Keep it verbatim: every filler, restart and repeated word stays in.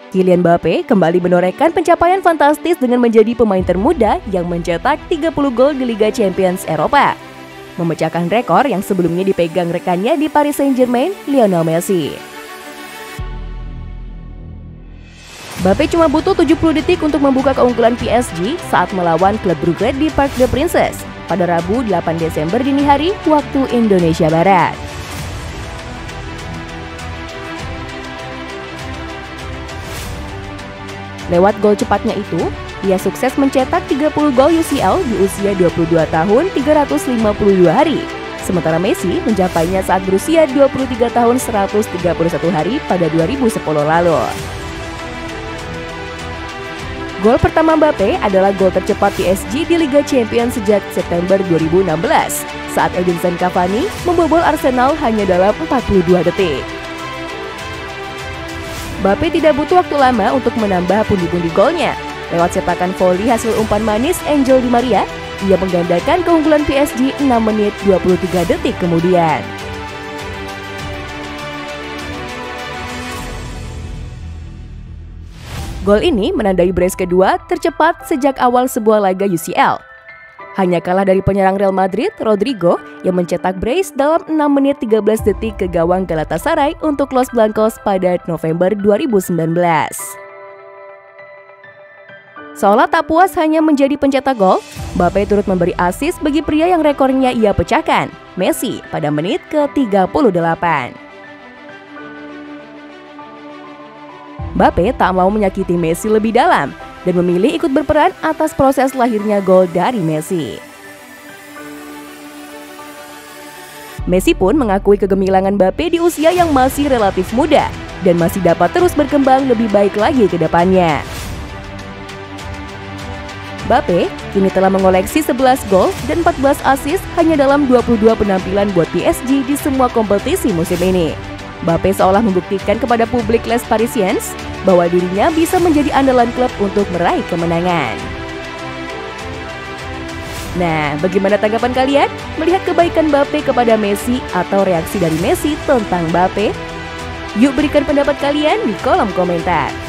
Kylian Mbappe kembali menorehkan pencapaian fantastis dengan menjadi pemain termuda yang mencetak tiga puluh gol di Liga Champions Eropa, memecahkan rekor yang sebelumnya dipegang rekannya di Paris Saint-Germain, Lionel Messi. Mbappe cuma butuh tujuh puluh detik untuk membuka keunggulan P S G saat melawan klub Brugge di Parc des Princes pada Rabu delapan Desember dini hari waktu Indonesia Barat. Lewat gol cepatnya itu, ia sukses mencetak tiga puluh gol U C L di usia dua puluh dua tahun tiga ratus lima puluh dua hari. Sementara Messi mencapainya saat berusia dua puluh tiga tahun seratus tiga puluh satu hari pada dua ribu sepuluh lalu. Gol pertama Mbappe adalah gol tercepat P S G di Liga Champions sejak September dua ribu enam belas, saat Edinson Cavani membobol Arsenal hanya dalam empat puluh dua detik. Mbappe tidak butuh waktu lama untuk menambah pundi-pundi golnya. Lewat sepakan voli hasil umpan manis Angel Di Maria, ia menggandakan keunggulan P S G enam menit dua puluh tiga detik kemudian. Gol ini menandai brace kedua tercepat sejak awal sebuah laga U C L. Hanya kalah dari penyerang Real Madrid, Rodrigo, yang mencetak brace dalam enam menit tiga belas detik ke gawang Galatasaray untuk Los Blancos pada November dua ribu sembilan belas. Seolah tak puas hanya menjadi pencetak gol, Mbappe turut memberi assist bagi pria yang rekornya ia pecahkan, Messi, pada menit ke tiga puluh delapan. Mbappe tak mau menyakiti Messi lebih dalam dan memilih ikut berperan atas proses lahirnya gol dari Messi. Messi pun mengakui kegemilangan Mbappe di usia yang masih relatif muda dan masih dapat terus berkembang lebih baik lagi ke depannya. Mbappe kini telah mengoleksi sebelas gol dan empat belas assist hanya dalam dua puluh dua penampilan buat P S G di semua kompetisi musim ini. Mbappe seolah membuktikan kepada publik Les Parisiens bahwa dirinya bisa menjadi andalan klub untuk meraih kemenangan. Nah, bagaimana tanggapan kalian melihat kebaikan Mbappe kepada Messi atau reaksi dari Messi tentang Mbappe? Yuk berikan pendapat kalian di kolom komentar.